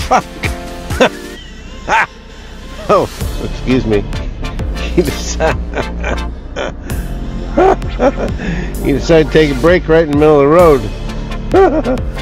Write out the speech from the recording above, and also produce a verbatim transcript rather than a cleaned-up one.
fuck? Oh, excuse me. He decided, he decided to take a break right in the middle of the road.